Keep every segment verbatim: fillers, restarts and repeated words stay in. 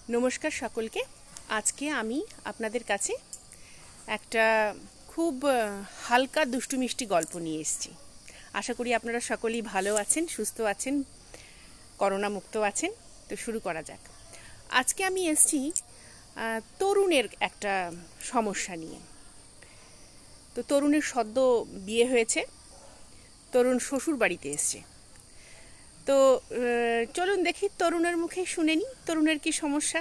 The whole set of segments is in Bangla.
নমস্কার সকলকে। আজকে আমি আপনাদের কাছে একটা খুব হালকা দুষ্টু মিষ্টি গল্প নিয়ে এসেছি। আশা করি আপনারা সকলেই ভালো আছেন, সুস্থ আছেন, করোনা মুক্ত আছেন। তো শুরু করা যাক। আজকে আমি এসেছি তরুণের একটা সমস্যা নিয়ে। তো তরুণের সদ্য বিয়ে হয়েছে, তরুণ শ্বশুর বাড়িতে এসছে। তো চলুন দেখি তরুণের মুখে শুনে নি তরুণের কি সমস্যা।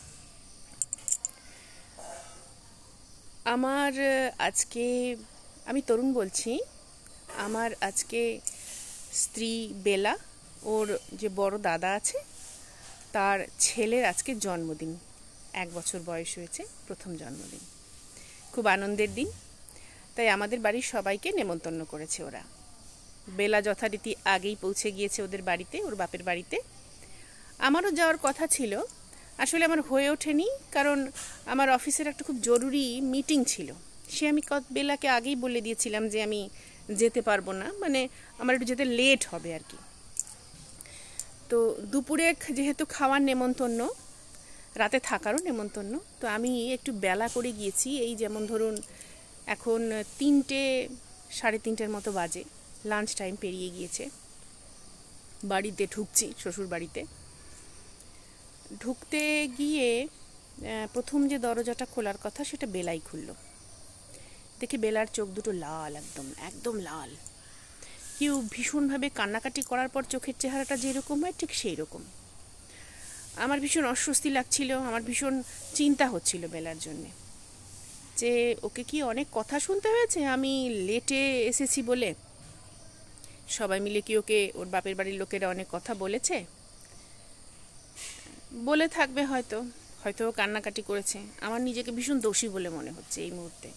আমার আজকে, আমি তরুণ বলছি, আমার আজকে স্ত্রী বেলা, ওর যে বড় দাদা আছে তার ছেলের আজকে জন্মদিন, এক বছর বয়স হয়েছে, প্রথম জন্মদিন। খুব আনন্দের দিন, তাই আমাদের বাড়ির সবাইকে নেমন্তন্ন করেছে ওরা। বেলা যথারীতি আগেই পৌঁছে গিয়েছে ওদের বাড়িতে, ওর বাপের বাড়িতে। আমারও যাওয়ার কথা ছিল, আসলে আমার হয়ে ওঠেনি, কারণ আমার অফিসের একটা খুব জরুরি মিটিং ছিল। সে আমি বেলাকে আগেই বলে দিয়েছিলাম যে আমি যেতে পারবো না, মানে আমার একটু যেতে লেট হবে আর কি। তো দুপুরে যেহেতু খাওয়ার নেমন্তন্ন, রাতে থাকারও নেমন্তন্ন, তো আমি একটু বেলা করে গিয়েছি। এই যেমন ধরুন এখন তিনটে সাড়ে তিনটের মতো বাজে, লাঞ্চ টাইম পেরিয়ে গিয়েছে। বাড়িতে ঢুকছি, শ্বশুর বাড়িতে ঢুকতে গিয়ে প্রথম যে দরজাটা খোলার কথা সেটা বেলাই খুলল। দেখি বেলার চোখ দুটো লাল, একদম একদম লাল। কেউ ভীষণভাবে কান্নাকাটি করার পর চোখের চেহারাটা যেরকম হয় ঠিক সেই রকম। আমার ভীষণ অস্বস্তি লাগছিল, আমার ভীষণ চিন্তা হচ্ছিল বেলার জন্যে, যে ওকে কি অনেক কথা শুনতে হয়েছে আমি লেটে এসেছি বলে। সবাই মিলে কি ওকে, ওর বাপের বাড়ির লোকেরা অনেক কথা বলেছে, বলে থাকবে হয়তো, হয়তো কান্নাকাটি করেছে। আমার নিজেকে ভীষণ দোষী বলে মনে হচ্ছে এই মুহূর্তে।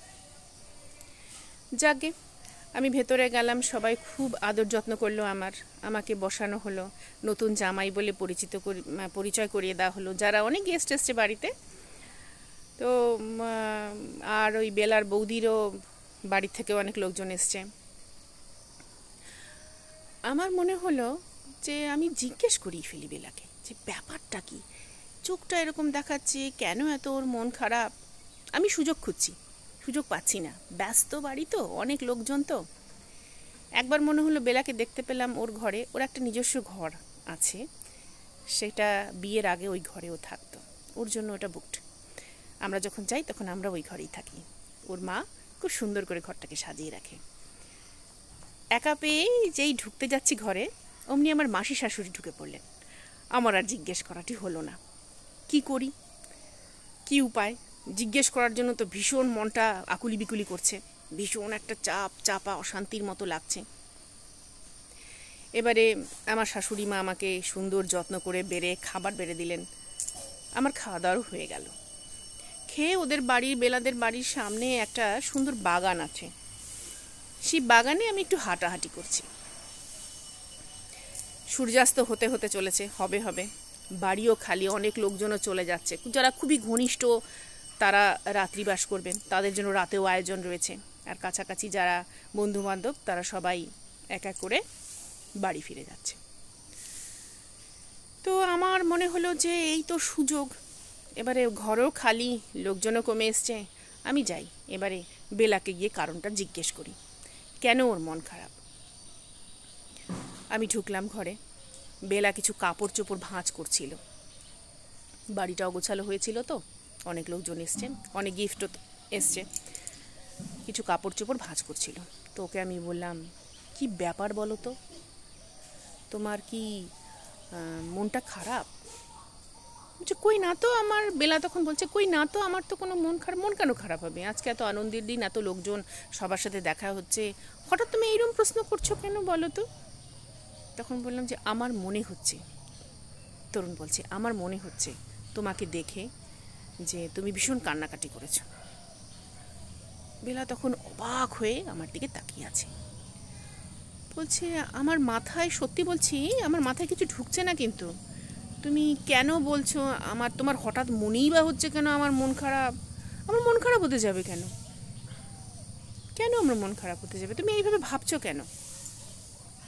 যাকে আমি ভেতরে গেলাম, সবাই খুব আদর যত্ন করলো আমার, আমাকে বসানো হলো, নতুন জামাই বলে পরিচিত পরিচয় করিয়ে দেওয়া হলো, যারা অনেক গেস্ট এসছে বাড়িতে। তো আর ওই বেলার বৌদিরও বাড়ি থেকে অনেক লোকজন এসছে। আমার মনে হলো যে আমি জিজ্ঞেস করি ফেলি বেলাকে যে ব্যাপারটা কি, চোখটা এরকম দেখাচ্ছে কেন, এত ওর মন খারাপ। আমি সুযোগ খুঁজছি, সুযোগ পাচ্ছি না, ব্যস্ত বাড়ি তো, অনেক লোকজন। তো একবার মনে হলো বেলাকে দেখতে পেলাম ওর ঘরে, ওর একটা নিজস্ব ঘর আছে, সেটা বিয়ের আগে ওই ঘরেও থাকতো, ওর জন্য ওটা বুকড। আমরা যখন যাই তখন আমরা ওই ঘরেই থাকি। ওর মা খুব সুন্দর করে ঘরটাকে সাজিয়ে রাখে। একা পেয়ে যেই ঢুকতে যাচ্ছি ঘরে, অমনি আমার মাসি শাশুড়ি ঢুকে পড়লেন। আমার আর জিজ্ঞেস করাটি হলো না, কি করি, কি উপায়। জিজ্ঞেস করার জন্য তো ভীষণ মনটা আকুলি বিকুলি করছে, ভীষণ একটা চাপ চাপা অশান্তির মতো লাগছে। এবারে আমার শাশুড়ি মা আমাকে সুন্দর যত্ন করে বেড়ে খাবার বেড়ে দিলেন। আমার খাওয়া দাওয়াও হয়ে গেল। খেয়ে ওদের বাড়ির, বেলাদের বাড়ির সামনে একটা সুন্দর বাগান আছে, সেই বাগানে আমি একটু হাঁটাহাঁটি করছি। সূর্যাস্ত হতে হতে চলেছে, হবে হবে বাড়িও খালি, অনেক লোকজনও চলে যাচ্ছে। যারা খুবই ঘনিষ্ঠ তারা রাত্রিবাস করবেন, তাদের জন্য রাতেও আয়োজন রয়েছে। আর কাছাকাছি যারা বন্ধুবান্ধব তারা সবাই এক এক করে বাড়ি ফিরে যাচ্ছে। তো আমার মনে হলো যে এই তো সুযোগ, এবারে ঘরও খালি, লোকজনও কমে এসছে, আমি যাই এবারে বেলাকে গিয়ে কারণটা জিজ্ঞেস করি, কেন ওর মন খারাপ। আমি ঢুকলাম ঘরে, বেলা কিছু কাপড় চোপড় ভাঁজ করছিল। বাড়িটা অগোছালো হয়েছিল, তো অনেক লোকজন এসছেন, অনেক গিফটও এসছে, কিছু কাপড় চোপড় ভাঁজ করছিল। তো ওকে আমি বললাম, কি ব্যাপার বলো তো, তোমার কি মনটা খারাপ? বলছে কই না তো আমার। বেলা তখন বলছে কই না তো, আমার তো কোনো মন খারাপ, মন কেন খারাপ হবে, আজকে এত আনন্দের দিন, এত লোকজন, সবার সাথে দেখা হচ্ছে, হঠাৎ তুমি এইরকম প্রশ্ন করছো কেন বলো তো। তখন বললাম যে আমার মনে হচ্ছে, তরুণ বলছে, আমার মনে হচ্ছে তোমাকে দেখে যে তুমি ভীষণ কান্নাকাটি করেছ। বেলা তখন অবাক হয়ে আমার দিকে তাকিয়ে আছে, বলছে আমার মাথায়, সত্যি বলছি আমার মাথায় কিছু ঢুকছে না, কিন্তু তুমি কেন বলছো, আমার তোমার হঠাৎ মনেই বা হচ্ছে কেন আমার মন খারাপ। আমার মন খারাপ হতে যাবে কেন, কেন আমার মন খারাপ হতে যাবে, তুমি এইভাবে ভাবছো কেন।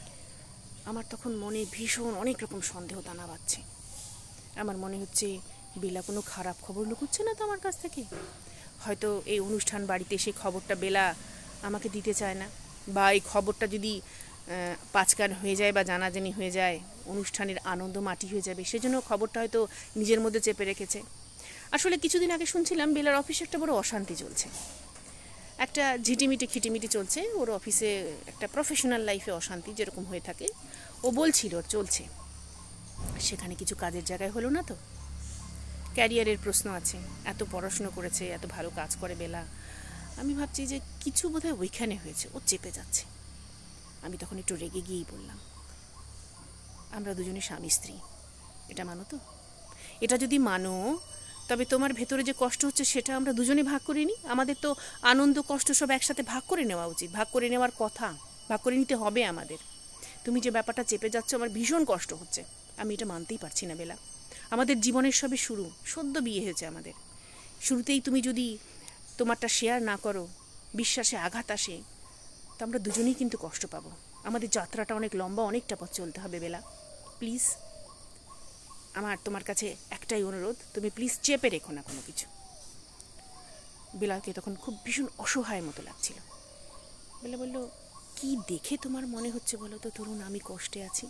আমার তখন মনে ভীষণ অনেক রকম সন্দেহ দানা বাঁধছে। আমার মনে হচ্ছে বেলা কোনো খারাপ খবর লুকোচ্ছে না তো আমার কাছ থেকে? হয়তো এই অনুষ্ঠান বাড়িতে সেই খবরটা বেলা আমাকে দিতে চায় না, বা এই খবরটা যদি পাঁচকান হয়ে যায় বা জানাজানি হয়ে যায়, অনুষ্ঠানের আনন্দ মাটি হয়ে যাবে, সেজন্য খবরটা হয়তো নিজের মধ্যে চেপে রেখেছে। আসলে কিছুদিন আগে শুনছিলাম বেলার অফিসে একটা বড় অশান্তি চলছে, একটা ঝিটিমিটি খিটিমিটি চলছে ওর অফিসে, একটা প্রফেশনাল লাইফে অশান্তি যেরকম হয়ে থাকে ও বলছিল চলছে। সেখানে কিছু কাজের জায়গায় হলো না তো? ক্যারিয়ারের প্রশ্ন আছে, এত পড়াশুনো করেছে, এত ভালো কাজ করে বেলা, আমি ভাবছি যে কিছু বোধহয় ওইখানে হয়েছে, ও চেপে যাচ্ছে। আমি তখন একটু রেগে গিয়েই বললাম, আমরা দুজনে স্বামী স্ত্রী, এটা মানো তো? এটা যদি মানো তবে তোমার ভেতরে যে কষ্ট হচ্ছে সেটা আমরা দুজনে ভাগ করে নিই। আমাদের তো আনন্দ কষ্ট সব একসাথে ভাগ করে নেওয়া উচিত, ভাগ করে নেওয়ার কথা, ভাগ করে নিতে হবে আমাদের। তুমি যে ব্যাপারটা চেপে যাচ্ছ, আমার ভীষণ কষ্ট হচ্ছে, আমি এটা মানতেই পারছি না বেলা। আমাদের জীবনের সবে শুরু, সদ্য বিয়ে হয়েছে আমাদের, শুরুতেই তুমি যদি তোমারটা শেয়ার না করো, বিশ্বাসে আঘাত আসে, তো আমরা দুজনেই কিন্তু কষ্ট পাবো। আমাদের যাত্রাটা অনেক লম্বা, অনেকটা পথ চলতে হবে বেলা। প্লিজ, আমার তোমার কাছে একটাই অনুরোধ, তুমি প্লিজ চেপে রেখো না কোনো কিছু। বেলাকে তখন খুব ভীষণ অসহায় মতো লাগছিল। বেলা বলল, কি দেখে তোমার মনে হচ্ছে বলো তো তরুণ আমি কষ্টে আছি?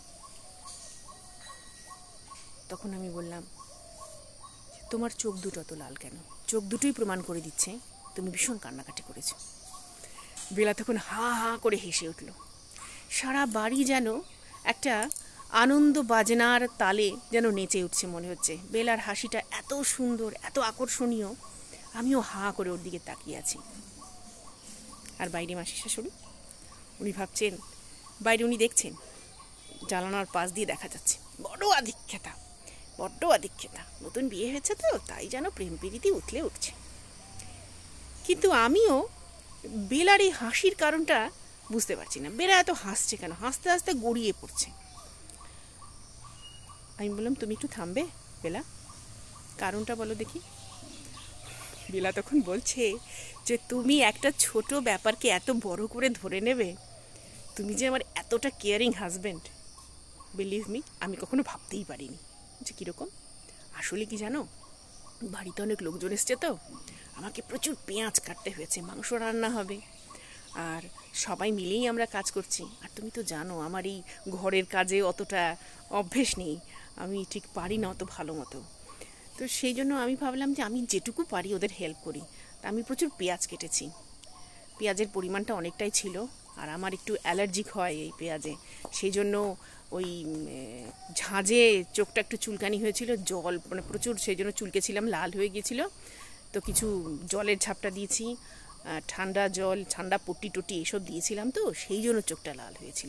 তখন আমি বললাম, তোমার চোখ দুটো তো লাল কেন? চোখ দুটোই প্রমাণ করে দিচ্ছে তুমি ভীষণ কান্নাকাটি করেছো। বেলা তখন হা হা করে হেসে উঠল। সারা বাড়ি যেন একটা আনন্দ বাজনার তালে যেন নেচে উঠছে মনে হচ্ছে। বেলার হাসিটা এত সুন্দর, এত আকর্ষণীয়, আমিও হা করে ওর দিকে তাকিয়ে আছি। আর বাইরে মাসি শাশুড়ি, উনি ভাবছেন, বাইরে উনি দেখছেন জানালার পাশ দিয়ে দেখা যাচ্ছে, বড় আধিক্যতা, বড্ড আধিক্যতা, নতুন বিয়ে হয়েছে তো তাই যেন প্রেম প্রীতি উঠলে উঠছে। কিন্তু আমিও বেলার এই হাসির কারণটা বুঝতে পারছি না। বেলা এত হাসছে কেন? হাসতে হাসতে গড়িয়ে পড়ছে। আমি বললাম, তুমি একটু থামবে বেলা, কারণটা বলো দেখি। বেলা তখন বলছে যে তুমি একটা ছোট ব্যাপারকে এত বড় করে ধরে নেবে, তুমি যে আমার এতটা কেয়ারিং হাজব্যান্ড, বিলিভ মি, আমি কখনো ভাবতেই পারিনি। যে কীরকম? আসলে কি জানো, বাড়িতে অনেক লোকজন এসছে তো, আমাকে প্রচুর পেঁয়াজ কাটতে হয়েছে, মাংস রান্না হবে, আর সবাই মিলেই আমরা কাজ করছি। আর তুমি তো জানো আমার এই ঘরের কাজে অতটা অভ্যেস নেই, আমি ঠিক পারি না অত ভালো মতো। তো সেই জন্য আমি ভাবলাম যে আমি যেটুকু পারি ওদের হেল্প করি। তা আমি প্রচুর পেঁয়াজ কেটেছি, পেঁয়াজের পরিমাণটা অনেকটাই ছিল, আর আমার একটু অ্যালার্জিক হয় এই পেঁয়াজে, সেই জন্য ওই ঝাঁঝে চোখটা একটু চুলকানি হয়েছিল, জল মানে প্রচুর, সেই জন্য চুলকেছিলাম, লাল হয়ে গিয়েছিল। তো কিছু জলের ঝাপটা দিয়েছি, ঠান্ডা জল, ঠান্ডা পট্টি টটি এসব দিয়েছিলাম, তো সেই জন্য চোখটা লাল হয়েছিল।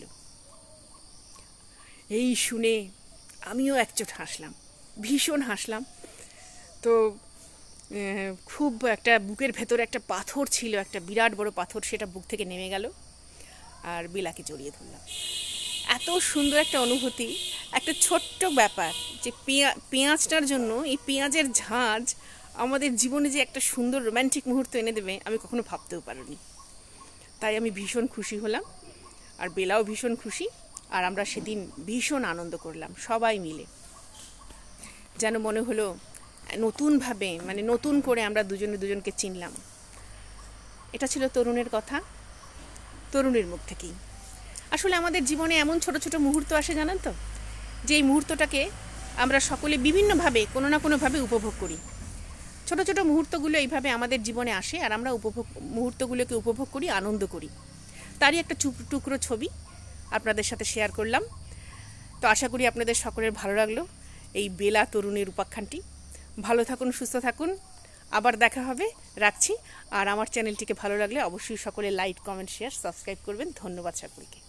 এই শুনে আমিও একচোট হাসলাম, ভীষণ হাসলাম। তো খুব একটা বুকের ভেতরে একটা পাথর ছিল, একটা বিরাট বড় পাথর, সেটা বুক থেকে নেমে গেল, আর বেলাকে জড়িয়ে ধরলাম। এত সুন্দর একটা অনুভূতি, একটা ছোট্ট ব্যাপার, যে পেঁয়া পেঁয়াজটার জন্য, এই পেঁয়াজের ঝাঁঝ আমাদের জীবনে যে একটা সুন্দর রোম্যান্টিক মুহূর্ত এনে দেবে আমি কখনো ভাবতেও পারিনি। তাই আমি ভীষণ খুশি হলাম, আর বেলাও ভীষণ খুশি, আর আমরা সেদিন ভীষণ আনন্দ করলাম সবাই মিলে। যেন মনে হলো নতুনভাবে, মানে নতুন করে আমরা দুজনে দুজনকে চিনলাম। এটা ছিল তরুণের কথা, তরুণের মুখ থেকেই। আসলে আমাদের জীবনে এমন ছোট ছোট মুহূর্ত আসে জানেন তো, যে এই মুহূর্তটাকে আমরা সকলে বিভিন্নভাবে কোনো না কোনোভাবে উপভোগ করি। ছোট ছোট মুহূর্তগুলো এইভাবে আমাদের জীবনে আসে, আর আমরা উপভোগ মুহূর্তগুলোকে উপভোগ করি, আনন্দ করি। তারই একটা টুকরো ছবি আপনাদের সাথে শেয়ার করলাম। তো আশা করি আপনাদের সকলের ভালো লাগলো এই বেলা তরুণীর উপাখ্যানটি। ভালো থাকুন, সুস্থ থাকুন, আবার দেখা হবে, রাখছি। আর আমার চ্যানেলটিকে ভালো লাগলে অবশ্যই সকলে লাইক, কমেন্ট, শেয়ার, সাবস্ক্রাইব করবেন। ধন্যবাদ সকলকে।